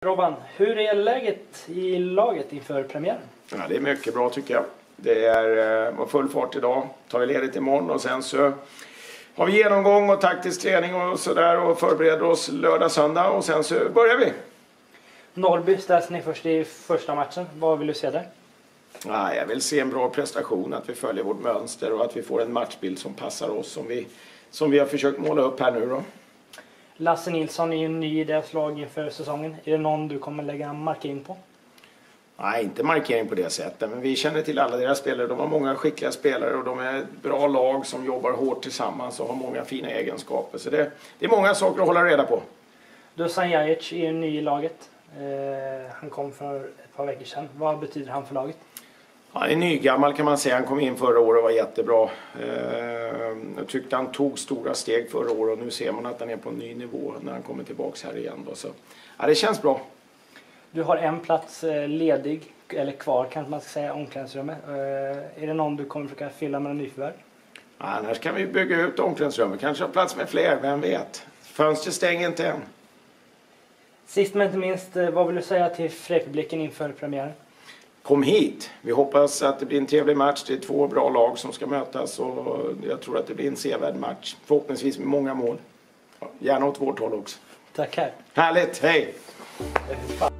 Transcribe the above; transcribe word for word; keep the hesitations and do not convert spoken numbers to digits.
Robban, hur är läget i laget inför premiären? Ja, det är mycket bra tycker jag. Det är eh, full fart idag. Tar vi ledigt imorgon och sen så har vi genomgång och taktisk träning och sådär och förbereder oss lördag, söndag och sen så börjar vi. Norrby ställs ni först i första matchen. Vad vill du se där? Ja, jag vill se en bra prestation, att vi följer vårt mönster och att vi får en matchbild som passar oss som vi, som vi har försökt måla upp här nu då. Lasse Nilsson är ju ny i deras lag inför säsongen. Är det någon du kommer lägga en markering på? Nej, inte markering på det sättet. Men vi känner till alla deras spelare. De har många skickliga spelare och de är ett bra lag som jobbar hårt tillsammans och har många fina egenskaper. Så det, det är många saker att hålla reda på. Dusan Jajic är ju ny i laget. Eh, han kom för ett par veckor sedan. Vad betyder han för laget? Han är nygammal kan man säga. Han kom in förra året och var jättebra. Jag tyckte han tog stora steg förra året och nu ser man att han är på en ny nivå när han kommer tillbaka här igen. Då. Så, ja, det känns bra. Du har en plats ledig, eller kvar kanske man ska säga, omklädningsrummet. Är det någon du kommer försöka fylla med en nyförvärv? Ja, annars kan vi bygga ut omklädningsrummet. Kanske ha plats med fler, vem vet. Fönstret stänger inte än. Sist men inte minst, vad vill du säga till Frej-publiken inför premiären? Kom hit. Vi hoppas att det blir en trevlig match. Det är två bra lag som ska mötas och jag tror att det blir en sevärd match. Förhoppningsvis med många mål. Gärna åt vårt håll också. Tackar. Härligt, hej!